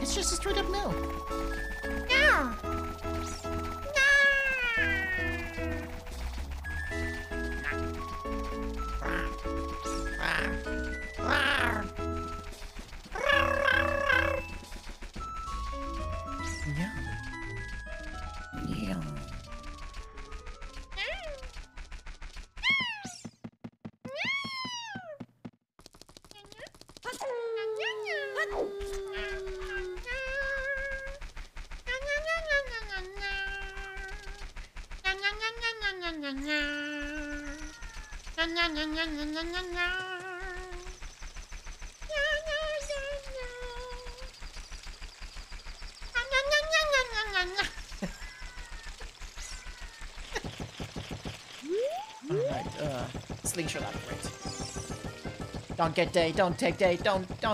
It's just a straight up no. No. Yeah. Yeah. Alright, slingshot operates. Don't get day, don't take day, don't